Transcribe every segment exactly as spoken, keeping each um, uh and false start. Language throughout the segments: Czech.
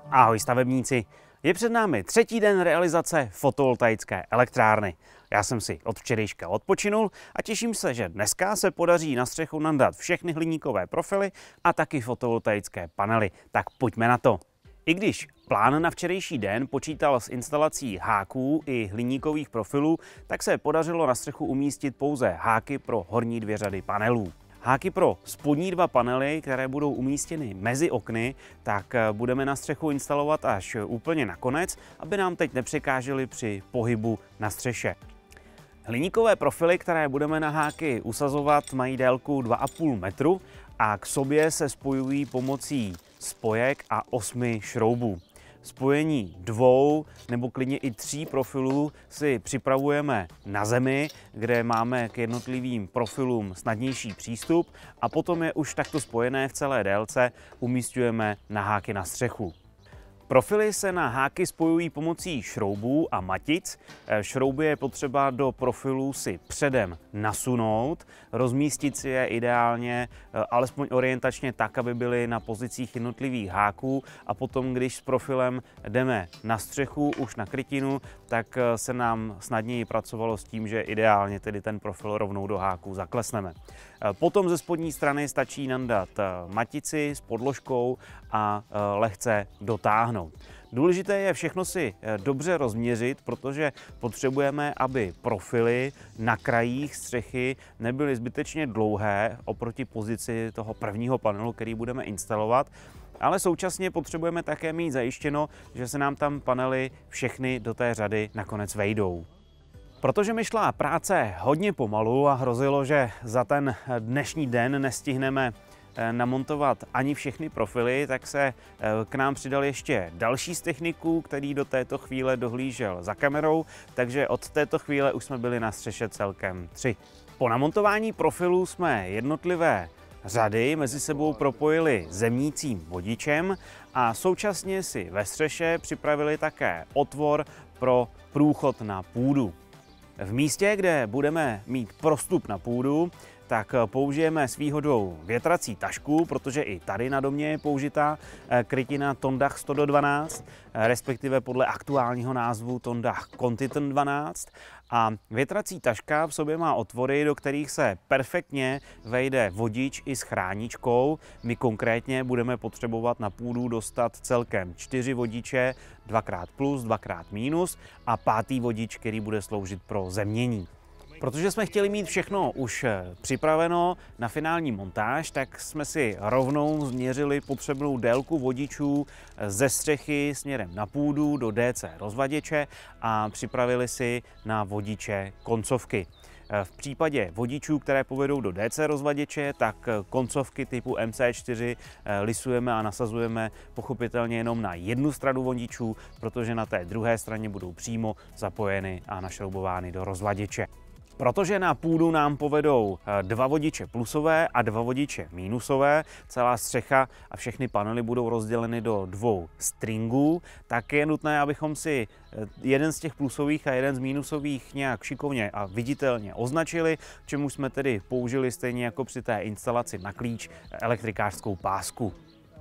Ahoj stavebníci, je před námi třetí den realizace fotovoltaické elektrárny. Já jsem si od včerejška odpočinul a těším se, že dneska se podaří na střechu nandat všechny hliníkové profily a taky fotovoltaické panely. Tak pojďme na to. I když plán na včerejší den počítal s instalací háků i hliníkových profilů, tak se podařilo na střechu umístit pouze háky pro horní dvě řady panelů. Háky pro spodní dva panely, které budou umístěny mezi okny, tak budeme na střechu instalovat až úplně nakonec, aby nám teď nepřekážely při pohybu na střeše. Hliníkové profily, které budeme na háky usazovat, mají délku dva a půl metru a k sobě se spojují pomocí spojek a osmi šroubů. Spojení dvou nebo klidně i tří profilů si připravujeme na zemi, kde máme k jednotlivým profilům snadnější přístup a potom je už takto spojené v celé délce umísťujeme na háky na střechu. Profily se na háky spojují pomocí šroubů a matic. Šrouby je potřeba do profilů si předem nasunout, rozmístit si je ideálně alespoň orientačně tak, aby byly na pozicích jednotlivých háků a potom, když s profilem jdeme na střechu, už na krytinu, tak se nám snadněji pracovalo s tím, že ideálně tedy ten profil rovnou do háků zaklesneme. Potom ze spodní strany stačí nandat matici s podložkou a lehce dotáhnout. Důležité je všechno si dobře rozměřit, protože potřebujeme, aby profily na krajích střechy nebyly zbytečně dlouhé oproti pozici toho prvního panelu, který budeme instalovat, ale současně potřebujeme také mít zajištěno, že se nám tam panely všechny do té řady nakonec vejdou. Protože mi šla práce hodně pomalu a hrozilo, že za ten dnešní den nestihneme namontovat ani všechny profily, tak se k nám přidal ještě další z techniků, který do této chvíle dohlížel za kamerou, takže od této chvíle už jsme byli na střeše celkem tři. Po namontování profilů jsme jednotlivé řady mezi sebou propojili zemnícím vodičem a současně si ve střeše připravili také otvor pro průchod na půdu. V místě, kde budeme mít prostup na půdu, tak použijeme s výhodou větrací tašku, protože i tady na domě je použitá krytina Tondach sto dvanáct, respektive podle aktuálního názvu Tondach Contiton dvanáct. A větrací taška v sobě má otvory, do kterých se perfektně vejde vodič i s chráničkou. My konkrétně budeme potřebovat na půdu dostat celkem čtyři vodiče, dvakrát plus, dvakrát minus a pátý vodič, který bude sloužit pro zemění. Protože jsme chtěli mít všechno už připraveno na finální montáž, tak jsme si rovnou změřili potřebnou délku vodičů ze střechy směrem na půdu do D C rozvaděče a připravili si na vodiče koncovky. V případě vodičů, které povedou do D C rozvaděče, tak koncovky typu M C čtyři lisujeme a nasazujeme pochopitelně jenom na jednu stranu vodičů, protože na té druhé straně budou přímo zapojeny a našroubovány do rozvaděče. Protože na půdu nám povedou dva vodiče plusové a dva vodiče mínusové, celá střecha a všechny panely budou rozděleny do dvou stringů, tak je nutné, abychom si jeden z těch plusových a jeden z mínusových nějak šikovně a viditelně označili, k čemu jsme tedy použili stejně jako při té instalaci na klíč elektrikářskou pásku.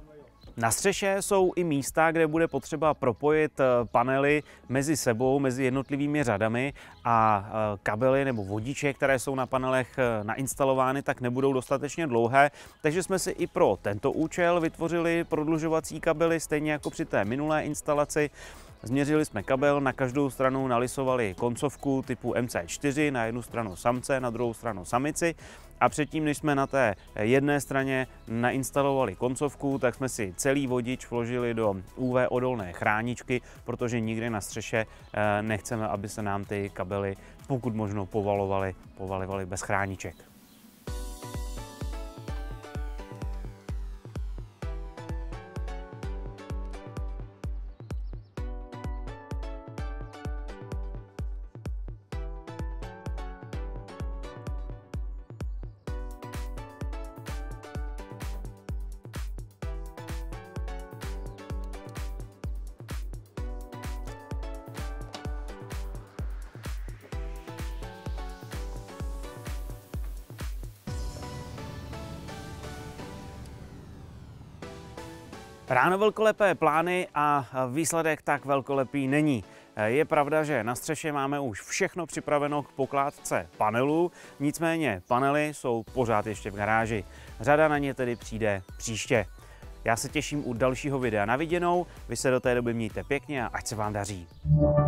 Na střeše jsou i místa, kde bude potřeba propojit panely mezi sebou, mezi jednotlivými řadami a kabely nebo vodiče, které jsou na panelech nainstalovány, tak nebudou dostatečně dlouhé. Takže jsme si i pro tento účel vytvořili prodlužovací kabely, stejně jako při té minulé instalaci. Změřili jsme kabel, na každou stranu nalisovali koncovku typu M C čtyři, na jednu stranu samce, na druhou stranu samici. A předtím, než jsme na té jedné straně nainstalovali koncovku, tak jsme si celý vodič vložili do U V odolné chráničky, protože nikdy na střeše nechceme, aby se nám ty kabely pokud možno povalovaly, povalovaly bez chrániček. Ráno velkolepé plány a výsledek tak velkolepý není. Je pravda, že na střeše máme už všechno připraveno k pokládce panelů, nicméně panely jsou pořád ještě v garáži. Řada na ně tedy přijde příště. Já se těším u dalšího videa. Na viděnou, vy se do té doby mějte pěkně a ať se vám daří.